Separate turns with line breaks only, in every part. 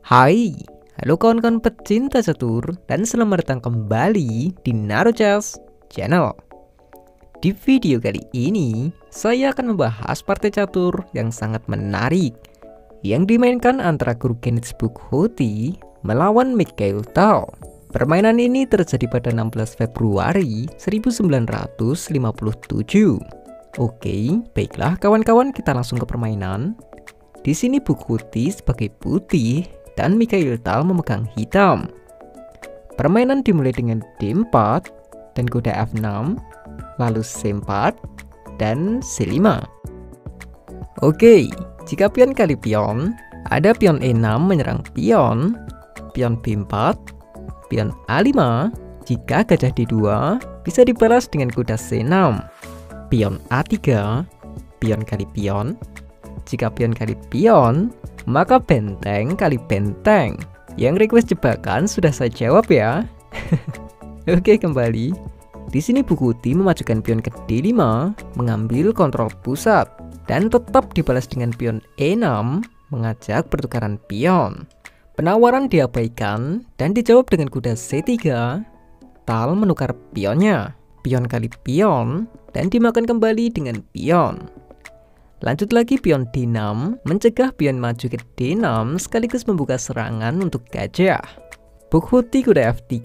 Hai, halo kawan-kawan pecinta catur dan selamat datang kembali di Naruchas Channel. Di video kali ini, saya akan membahas partai catur yang sangat menarik yang dimainkan antara guru Kenichi Bookhoty melawan Mikhail Tal. Permainan ini terjadi pada 16 Februari 1957. Oke, baiklah kawan-kawan, kita langsung ke permainan. Di sini Bookhoty sebagai putih dan Mikhail Tal memegang hitam. Permainan dimulai dengan D4 dan kuda F6, lalu C4 dan C5. Oke, jika pion kali pion, ada pion E6 menyerang pion B4, pion A5. Jika gajah D2 bisa dibalas dengan kuda C6, pion A3, pion kali pion. Jika pion kali pion, maka benteng kali benteng. Yang request jebakan sudah saya jawab ya. Oke, kembali. Di sini Bookhoty memajukan pion ke D5, mengambil kontrol pusat, dan tetap dibalas dengan pion E6, mengajak pertukaran pion. Penawaran diabaikan dan dijawab dengan kuda C3. Tal menukar pionnya, pion kali pion, dan dimakan kembali dengan pion. Lanjut lagi pion D6, mencegah pion maju ke D6 sekaligus membuka serangan untuk gajah. Bookhoty kuda F3,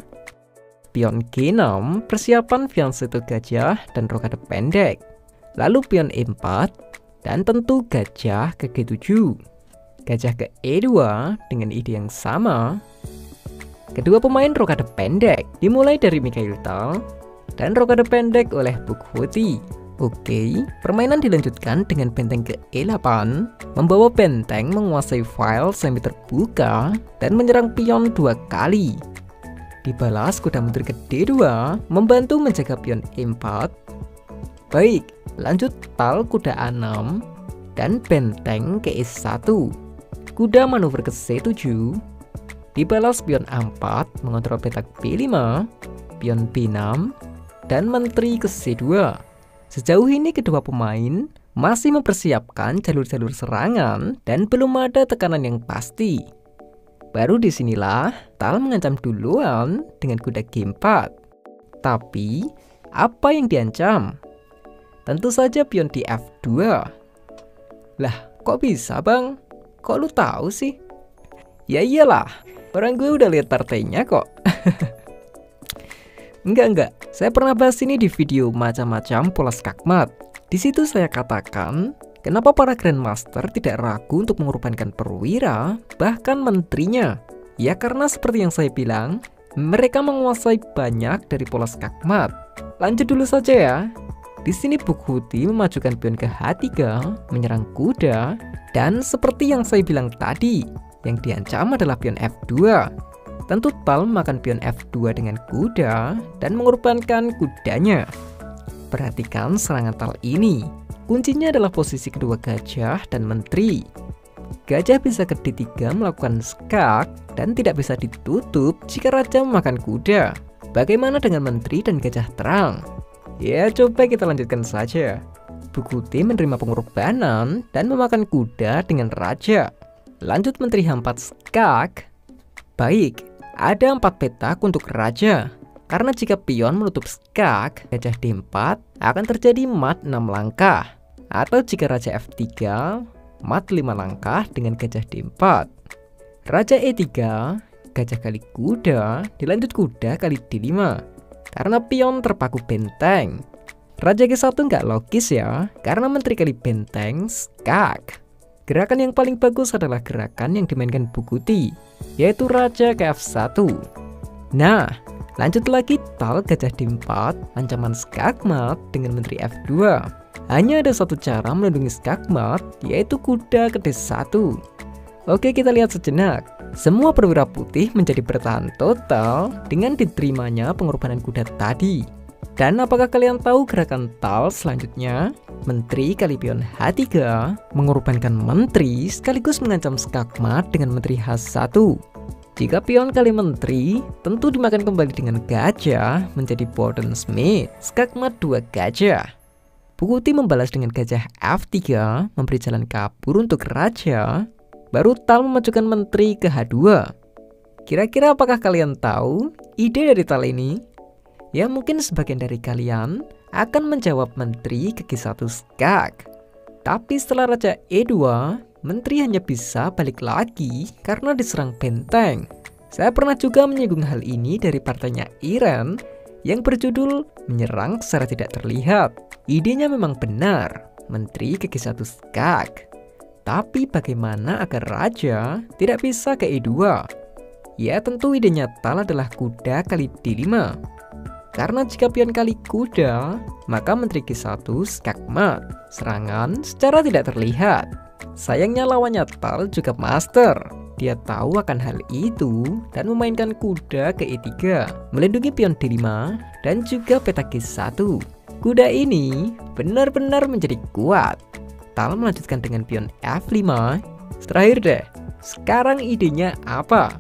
pion G6, persiapan fiancé gajah dan rokade pendek. Lalu pion E4, dan tentu gajah ke G7. Gajah ke E2 dengan ide yang sama. Kedua pemain rokade pendek dimulai dari Mikhail Tal dan rokade pendek oleh Bookhoty. Oke, permainan dilanjutkan dengan benteng ke E8, membawa benteng menguasai file semi terbuka dan menyerang pion 2 kali. Dibalas kuda mundur ke D2, membantu menjaga pion E4. Baik, lanjut Tal kuda A6 dan benteng ke E1. Kuda manuver ke C7, dibalas pion A4 mengontrol petak B5, pion B6, dan menteri ke C2. Sejauh ini kedua pemain masih mempersiapkan jalur-jalur serangan dan belum ada tekanan yang pasti. Baru disinilah Tal mengancam duluan dengan kuda G4. Tapi apa yang diancam? Tentu saja pion di F2. Lah, kok bisa bang? Kok lu tahu sih? Ya iyalah, orang gue udah lihat partainya kok. Enggak, saya pernah bahas ini di video macam-macam pola skakmat. Di situ saya katakan, kenapa para grandmaster tidak ragu untuk mengorbankan perwira, bahkan menterinya. Ya karena seperti yang saya bilang, mereka menguasai banyak dari pola skakmat. Lanjut dulu saja ya. Di sini Bookhoty memajukan pion ke H3, menyerang kuda, dan seperti yang saya bilang tadi, yang diancam adalah pion F2. Tentu Tal makan pion F2 dengan kuda dan mengorbankan kudanya. Perhatikan serangan Tal ini. Kuncinya adalah posisi kedua gajah dan menteri. Gajah bisa ke D3 melakukan skak dan tidak bisa ditutup jika raja memakan kuda. Bagaimana dengan menteri dan gajah terang? Ya, coba kita lanjutkan saja. Bookhoty menerima pengorbanan dan memakan kuda dengan raja. Lanjut menteri H4 skak. Baik, ada 4 petak untuk raja. Karena jika pion menutup skak gajah D4, akan terjadi mat 6 langkah. Atau jika raja F3, mat 5 langkah dengan gajah D4. Raja E3, gajah kali kuda, dilanjut kuda kali D5. Karena pion terpaku benteng. Raja G1 nggak logis ya, karena menteri kali benteng skak. Gerakan yang paling bagus adalah gerakan yang dimainkan Bookhoty, yaitu raja ke F1. Nah, lanjut lagi Tal gajah D4, ancaman skakmat dengan menteri F2. Hanya ada satu cara melindungi skakmat, yaitu kuda ke D1. Oke, kita lihat sejenak. Semua perwira putih menjadi bertahan total dengan diterimanya pengorbanan kuda tadi. Dan apakah kalian tahu gerakan Tal selanjutnya? Menteri kali pion H3 mengorbankan menteri sekaligus mengancam skakmat dengan menteri H1. Jika pion kali menteri, tentu dimakan kembali dengan gajah menjadi Bordensmith, skakmat 2 gajah. Bookhoty membalas dengan gajah F3, memberi jalan kabur untuk raja. baru Tal memajukan menteri ke H2. Kira-kira apakah kalian tahu ide dari Tal ini? Ya mungkin sebagian dari kalian akan menjawab menteri ke G1 skak. Tapi setelah Raja E2, menteri hanya bisa balik lagi karena diserang benteng. Saya pernah juga menyinggung hal ini dari partainya Iran yang berjudul menyerang secara tidak terlihat. Idenya memang benar, menteri ke G1 skak. Tapi bagaimana agar raja tidak bisa ke E2? Ya tentu idenya Tal adalah kuda kali D5. Karena jika pion kali kuda, maka menteri G1 skak mat, serangan secara tidak terlihat. Sayangnya lawannya Tal juga master. Dia tahu akan hal itu dan memainkan kuda ke E3, melindungi pion D5 dan juga peta G1. Kuda ini benar-benar menjadi kuat. Tal melanjutkan dengan pion F5. Terakhir deh, sekarang idenya apa?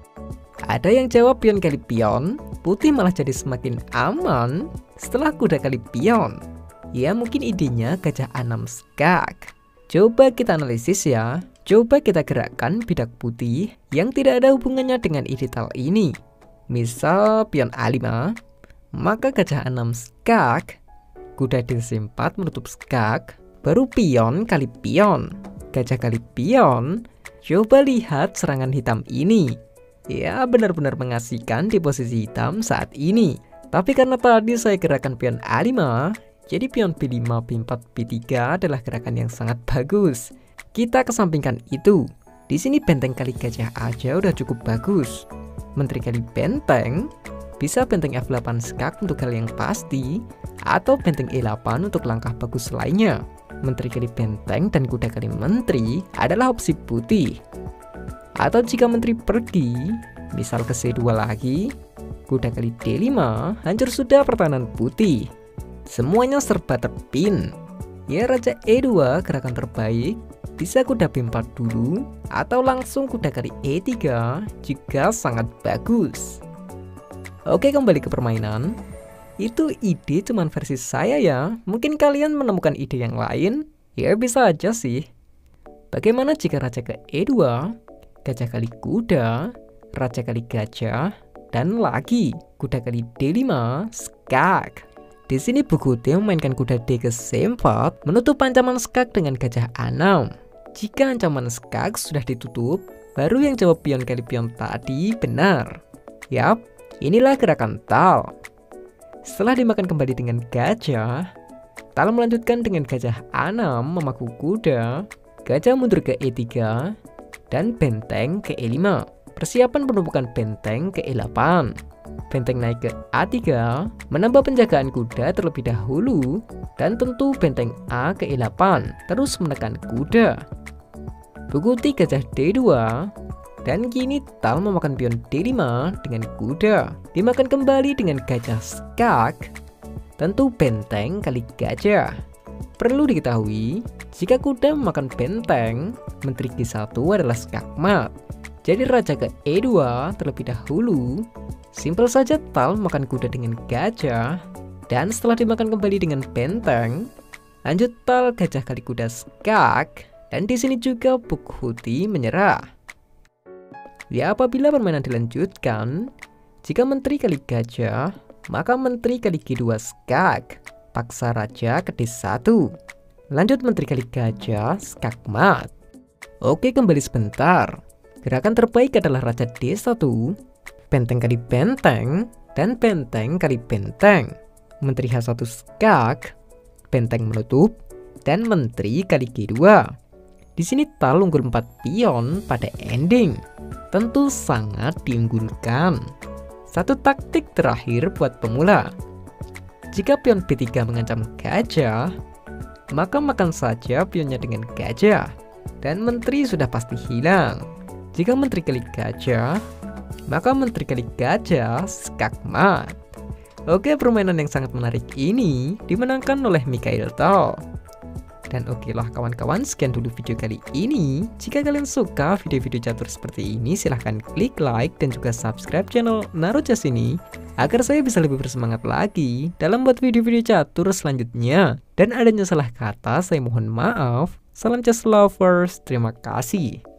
Ada yang jawab pion kali pion, putih malah jadi semakin aman setelah kuda kali pion. Ya mungkin idenya gajah A6 skak. Coba kita analisis ya. Coba kita gerakkan bidak putih yang tidak ada hubungannya dengan ide Tal ini. Misal pion A5, maka gajah A6 skak, kuda D4 menutup skak, baru pion kali pion, gajah kali pion. Coba lihat serangan hitam ini. Ya benar-benar mengasihkan di posisi hitam saat ini. Tapi karena tadi saya gerakan pion A5, jadi pion B5, B4, B3 adalah gerakan yang sangat bagus. Kita kesampingkan itu. Di sini benteng kali gajah aja udah cukup bagus. Menteri kali benteng, bisa benteng F8 skak untuk hal yang pasti, atau benteng E8 untuk langkah bagus lainnya. Menteri kali benteng dan kuda kali menteri adalah opsi putih. Atau jika menteri pergi, misal ke C2 lagi, kuda kali D5, hancur sudah pertahanan putih. Semuanya serba terpin. Ya Raja E2 gerakan terbaik, bisa kuda B4 dulu, atau langsung kuda kali E3 juga sangat bagus. Oke, kembali ke permainan. Itu ide cuman versi saya ya. Mungkin kalian menemukan ide yang lain, ya bisa aja sih. Bagaimana jika raja ke E2, gajah kali kuda, raja kali gajah, dan lagi kuda kali D5 skak. Di sini Bu Gute memainkan kuda D ke C4, menutup ancaman skak dengan gajah A6. Jika ancaman skak sudah ditutup, baru yang jawab pion kali pion tadi benar. Yap, inilah gerakan Tal. Setelah dimakan kembali dengan gajah, Tal melanjutkan dengan gajah A6 memaku kuda, gajah mundur ke E3, dan benteng ke E5. Persiapan penumpukan benteng ke E8. Benteng naik ke A3, menambah penjagaan kuda terlebih dahulu, dan tentu benteng A ke E8, terus menekan kuda. Bukuti gajah D2, dan kini Tal memakan pion D5 dengan kuda. Dimakan kembali dengan gajah skak, tentu benteng kali gajah. Perlu diketahui, jika kuda memakan benteng, menteri G1 adalah skak mat. Jadi raja ke E2 terlebih dahulu. Simpel saja Tal makan kuda dengan gajah, dan setelah dimakan kembali dengan benteng, lanjut Tal gajah kali kuda skak, dan di sini juga Bukhuti menyerah. Ya apabila permainan dilanjutkan, jika menteri kali gajah, maka menteri kali G2 skak, paksa raja ke D1. Lanjut menteri kali gajah, skak mat. Oke, kembali sebentar. Gerakan terbaik adalah raja D1, benteng kali benteng, dan benteng kali benteng. Menteri H1 skak, benteng menutup, dan menteri kali G2. Di sini Tal unggul 4 pion pada ending. Tentu sangat diunggulkan. Satu taktik terakhir buat pemula. Jika pion B3 mengancam gajah, maka makan saja pionnya dengan gajah, dan menteri sudah pasti hilang. Jika menteri kali gajah, maka menteri kali gajah skak mat. Oke, permainan yang sangat menarik ini dimenangkan oleh Mikhail Tal. Dan oke lah kawan-kawan, sekian dulu video kali ini. Jika kalian suka video-video catur seperti ini, silahkan klik like dan juga subscribe channel NaruChess ini, agar saya bisa lebih bersemangat lagi dalam buat video-video catur selanjutnya. Dan adanya salah kata, saya mohon maaf. Salam chess lovers, terima kasih.